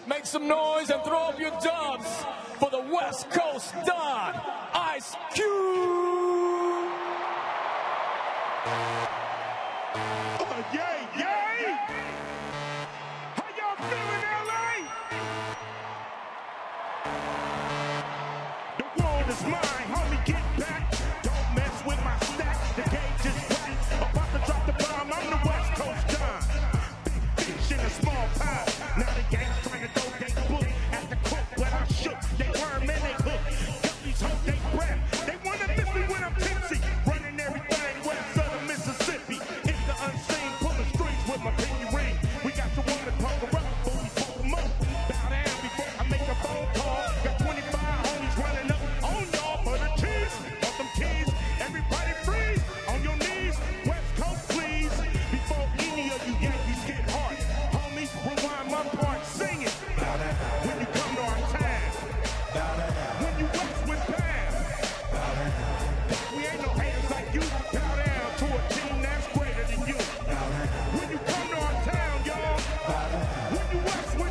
Make some noise and throw up your dubs for the West Coast Don, Ice Cube! Oh, yay, yay! How y'all feeling, LA? The world is mine, homie, get back. Don't mess with my stack, the gauge is right. About to drop the bomb, I'm the West Coast Don. Big fish in a small pond. Now the gang's trying to throw they book at the cook, but I shook. They worm and they hook. Guppies hold they breath. They wanna miss me when I'm tipsy. Running everything west of the Mississippi. Hit the unseen, pulling strings with my pinky ring. We got the woman poker up, but we poke them up. Bow down before I make a phone call. Got 25 homies running up on y'all for the cheese. Want them keys? Everybody freeze on your knees. West Coast, please. Before any of you Yankees get hard. Homies, rewind my part, sing it. When you come to our town. When you west with Pam. We ain't no haters like you. Bow down to a team that's greater than you. When you come to our town, y'all. When you west with